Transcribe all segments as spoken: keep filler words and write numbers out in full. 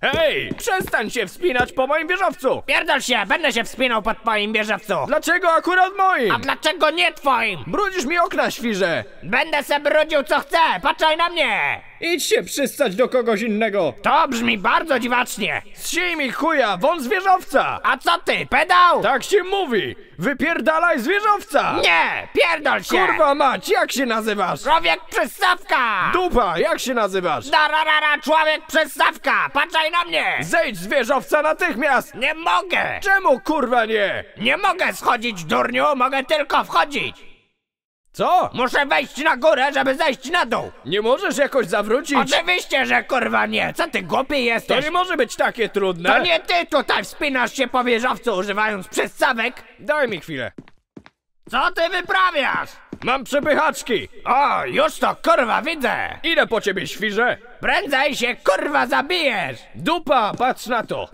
Hej, przestań się wspinać po moim wieżowcu! Pierdol się, będę się wspinał pod twoim wieżowcu. Dlaczego akurat moim? A dlaczego nie twoim? Brudzisz mi okna, świrze! Będę se brudził co chcę, patrzaj na mnie! Idź się przystać do kogoś innego! To brzmi bardzo dziwacznie. Zsij mi chuja, won z wieżowca! A co ty, pedał? Tak się mówi! Wypierdalaj z wieżowca! Nie, pierdol się! Kurwa mać, jak się nazywasz? Człowiek przystawka! Dupa, jak się nazywasz? Dararara, człowiek przystawka! Patrzaj na mnie! Zejdź z wieżowca natychmiast! Nie mogę! Czemu kurwa nie? Nie mogę schodzić, durniu, mogę tylko wchodzić! Co? Muszę wejść na górę, żeby zejść na dół! Nie możesz jakoś zawrócić? Oczywiście, że kurwa nie! Co ty głupi To jesteś? nie może być takie trudne! To nie ty tutaj wspinasz się po wieżowcu używając przystawek! Daj mi chwilę. Co ty wyprawiasz? Mam przepychaczki! O, już to kurwa widzę! Idę po ciebie, świrze! Prędzej się kurwa zabijesz! Dupa, patrz na to!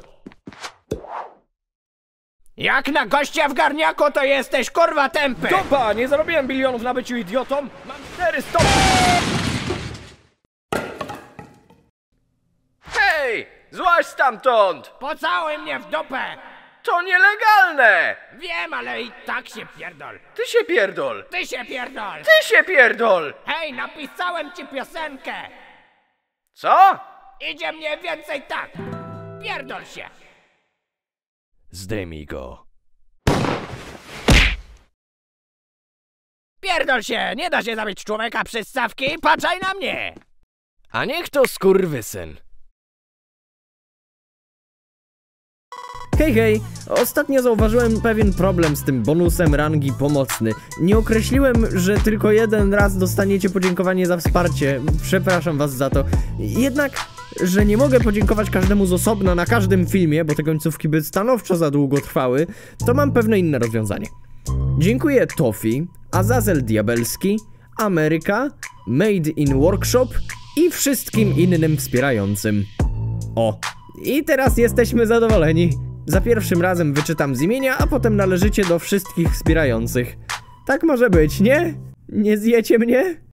Jak na gościa w garniaku to jesteś kurwa tępy! Dupa, nie zarobiłem bilionów na byciu idiotą! Mam cztery stopnie! Hej! Złaź stamtąd! Pocałuj mnie w dupę! To nielegalne! Wiem, ale i tak się pierdol! Ty się pierdol! Ty się pierdol! Ty się pierdol! Hej, napisałem ci piosenkę! Co? Idzie mniej więcej tak! Pierdol się! Zdejmij go. Pierdol się! Nie da się zabić człowieka przez stawki! Patrzaj na mnie! A niech to skurwysyn. Hej, hej! Ostatnio zauważyłem pewien problem z tym bonusem rangi pomocny. Nie określiłem, że tylko jeden raz dostaniecie podziękowanie za wsparcie. Przepraszam was za to. Jednak, że nie mogę podziękować każdemu z osobna na każdym filmie, bo te końcówki by stanowczo za długo trwały, to mam pewne inne rozwiązanie. Dziękuję Tofi, Azazel Diabelski, Ameryka, Made in Workshop i wszystkim innym wspierającym. O, i teraz jesteśmy zadowoleni. Za pierwszym razem wyczytam z imienia, a potem należycie do wszystkich wspierających. Tak może być, nie? Nie zjecie mnie?